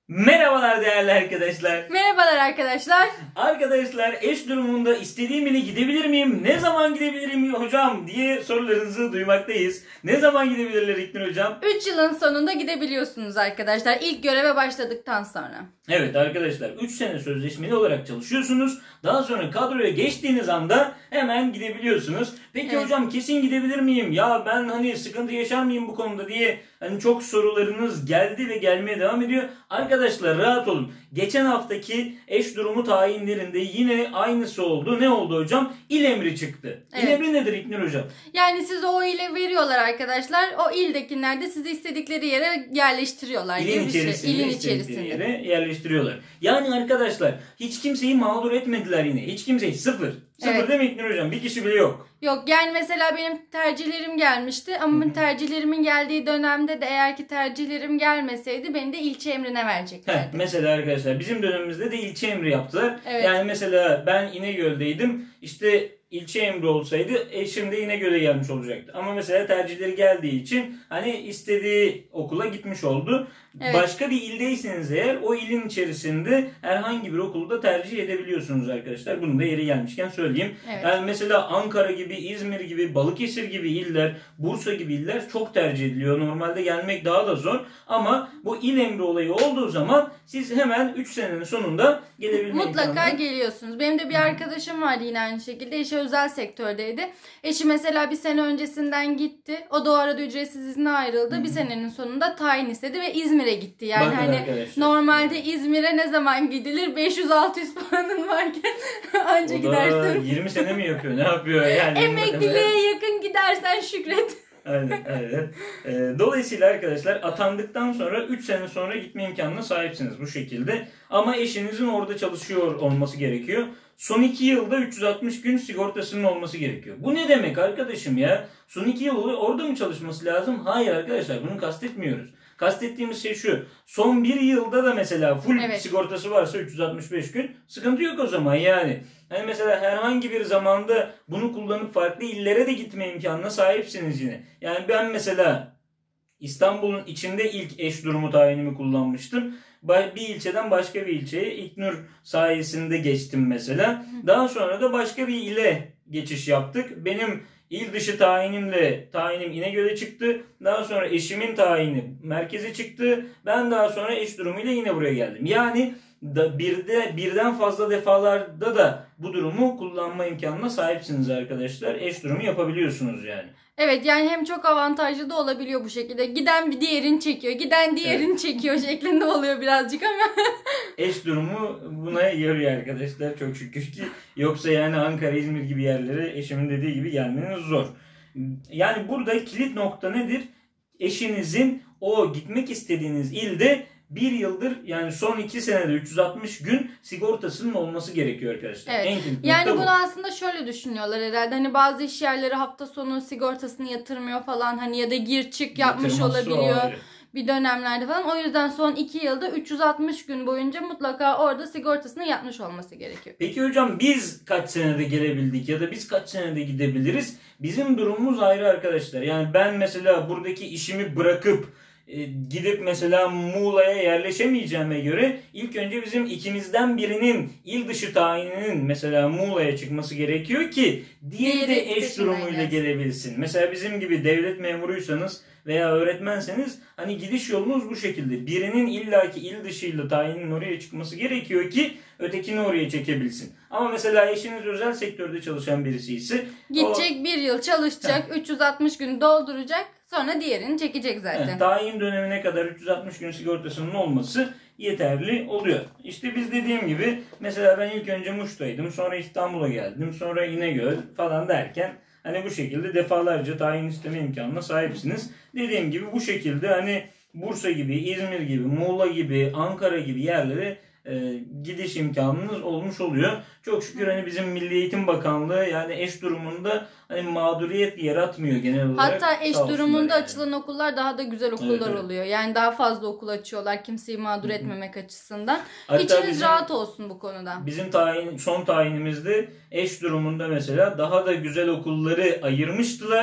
Merhabalar değerli arkadaşlar. Merhabalar arkadaşlar. Arkadaşlar eş durumunda istediğim ile gidebilir miyim? Ne zaman gidebilirim hocam diye sorularınızı duymaktayız. Ne zaman gidebilirler İlknur hocam? 3 yılın sonunda gidebiliyorsunuz arkadaşlar. İlk göreve başladıktan sonra. Evet arkadaşlar 3 sene sözleşmeli olarak çalışıyorsunuz. Daha sonra kadroya geçtiğiniz anda hemen gidebiliyorsunuz. Peki Evet. hocam kesin gidebilir miyim? Ya ben hani sıkıntı yaşar mıyım bu konuda diye hani çok sorularınız geldi ve gelmeye devam ediyor. Arkadaşlar rahat olun. Geçen haftaki eş durumu tayinlerinde yine aynısı oldu. Ne oldu hocam? İl emri çıktı. Evet. İl emri nedir İlknur hocam? Yani size o ile veriyorlar arkadaşlar. O ildekiler de sizi istedikleri yere yerleştiriyorlar. İlin gibi bir şey. içerisinde, İlin istedikleri içerisinde. yere yerleştiriyorlar. Yani arkadaşlar hiç kimseyi mağdur etmediler yine. Hiç kimseyi sıfır. Sıfır Evet. değil mi İlknur hocam? Bir kişi bile yok. Yok yani mesela benim tercihlerim gelmişti ama tercihlerimin geldiği dönemde de eğer ki tercihlerim gelmeseydi beni de ilçe emrine vereceklerdi. Mesela arkadaşlar bizim dönemimizde de ilçe emri yaptılar. Evet. Yani mesela ben İnegöl'deydim. İşte ilçe emri olsaydı eşim de İnegöl'e gelmiş olacaktı. Ama mesela tercihleri geldiği için hani istediği okula gitmiş oldu. Evet. Başka bir ildeyseniz eğer o ilin içerisinde herhangi bir okulda tercih edebiliyorsunuz arkadaşlar. Bunu da yeri gelmişken söyleyeyim. Evet. Yani mesela Ankara gibi, İzmir gibi, Balıkesir gibi iller, Bursa gibi iller çok tercih ediliyor. Normalde gelmek daha da zor. Ama bu il emri olayı olduğu zaman siz hemen 3 senenin sonunda gelebilme Mutlaka imkanı. geliyorsunuz. Benim de bir arkadaşım vardı yine aynı şekilde. Eşi özel sektördeydi. Eşi mesela bir sene öncesinden gitti. O da o arada ücretsiz izne ayrıldı. Bir senenin sonunda tayin istedi ve İzmir'e gitti. Yani Bakın hani arkadaşlar. normalde İzmir'e ne zaman gidilir? 500-600 puanın varken anca O da gidersin. 20 sene mi yapıyor? Ne yapıyor? Yani Emekliliğe yakın gidersen şükret. Aynen. Dolayısıyla arkadaşlar atandıktan sonra 3 sene sonra gitme imkanına sahipsiniz bu şekilde. Ama eşinizin orada çalışıyor olması gerekiyor. Son 2 yılda 360 gün sigortasının olması gerekiyor. Bu ne demek arkadaşım ya? Son 2 yıl orada mı çalışması lazım? Hayır arkadaşlar bunu kastetmiyoruz. Kastettiğimiz şey şu. Son 1 yılda da mesela full Evet. sigortası varsa 365 gün sıkıntı yok o zaman yani. Hani mesela herhangi bir zamanda bunu kullanıp farklı illere de gitme imkanına sahipsiniz yine. Yani ben mesela İstanbul'un içinde ilk eş durumu tayinimi kullanmıştım. Bir ilçeden başka bir ilçeye İlknur sayesinde geçtim mesela. Daha sonra da başka bir ile geçiş yaptık. Benim il dışı tayinim İnegöl'e çıktı. Daha sonra eşimin tayini merkeze çıktı. Ben daha sonra eş durumuyla yine buraya geldim. Yani birden fazla defalarda da bu durumu kullanma imkanına sahipsiniz arkadaşlar. Eş durumu yapabiliyorsunuz yani. Evet yani hem çok avantajlı da olabiliyor bu şekilde. Giden bir diğerini çekiyor. Giden diğerini çekiyor şeklinde oluyor birazcık ama. Eş durumu buna yarıyor arkadaşlar çok şükür ki. Yoksa yani Ankara, İzmir gibi yerlere eşimin dediği gibi gelmeniz zor. Yani burada kilit nokta nedir? Eşinizin o gitmek istediğiniz ilde 1 yıldır yani son 2 senede 360 gün sigortasının olması gerekiyor arkadaşlar. Evet. En kilit Yani nokta bunu bu. aslında şöyle düşünüyorlar herhalde. Hani bazı iş yerleri hafta sonu sigortasını yatırmıyor falan. Hani ya da gir çık yapmış Yatırması olabiliyor. ayrı. Bir dönemlerde falan. O yüzden son 2 yılda 360 gün boyunca mutlaka orada sigortasını yapmış olması gerekiyor. Peki hocam biz kaç senede gelebildik ya da biz kaç senede gidebiliriz? Bizim durumumuz ayrı arkadaşlar. Yani ben mesela buradaki işimi bırakıp gidip mesela Muğla'ya yerleşemeyeceğime göre ilk önce bizim ikimizden birinin il dışı tayininin mesela Muğla'ya çıkması gerekiyor ki diğeri de eş dışına durumuyla gelsin. gelebilsin. Mesela bizim gibi devlet memuruysanız veya öğretmenseniz hani gidiş yolunuz bu şekilde. Birinin illaki il dışıyla tayinin oraya çıkması gerekiyor ki ötekini oraya çekebilsin. Ama mesela eşiniz özel sektörde çalışan birisi ise Gidecek 1 yıl çalışacak, 360 gün dolduracak, sonra diğerini çekecek zaten. tayin dönemine kadar 360 gün sigortasının olması yeterli oluyor. İşte biz dediğim gibi mesela ben ilk önce Muş'taydım, sonra İstanbul'a geldim, sonra İnegöl falan derken hani bu şekilde defalarca tayin isteme imkanına sahipsiniz. Dediğim gibi bu şekilde hani Bursa gibi, İzmir gibi, Muğla gibi, Ankara gibi yerlere gidiş imkanınız olmuş oluyor. Çok şükür hani bizim Milli Eğitim Bakanlığı yani eş durumunda hani mağduriyet yaratmıyor genel olarak. Hatta eş Sağ olsunlar durumunda yani. açılan okullar daha da güzel okullar Evet. oluyor. Yani daha fazla okul açıyorlar kimseyi mağdur etmemek açısından. Hatta İçiniz bizim- rahat olsun bu konuda. Bizim son tayinimizde eş durumunda mesela daha da güzel okulları ayırmıştılar.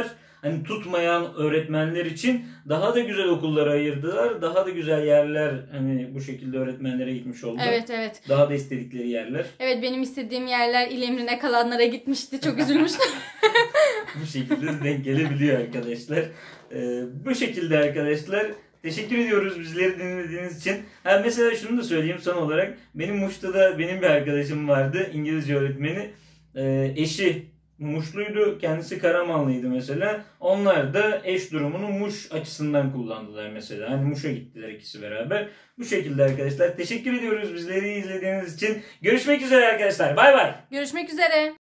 hani tutmayan öğretmenler için daha da güzel okullara ayırdılar. Daha da güzel yerler hani bu şekilde öğretmenlere gitmiş oldu. Evet, evet. Daha da istedikleri yerler. Evet, benim istediğim yerler il emrine kalanlara gitmişti. Çok üzülmüştüm. Bu şekilde denk gelebiliyor arkadaşlar. Bu şekilde arkadaşlar. Teşekkür ediyoruz bizleri dinlediğiniz için. Mesela şunu da söyleyeyim son olarak. Benim Muş'ta da benim bir arkadaşım vardı. İngilizce öğretmeni. Eşi Muşluydu. Kendisi Karamanlıydı mesela. Onlar da eş durumunu Muş açısından kullandılar mesela. Hani Muş'a gittiler ikisi beraber. Bu şekilde arkadaşlar. Teşekkür ediyoruz bizleri izlediğiniz için. Görüşmek üzere arkadaşlar. Bay bay. Görüşmek üzere.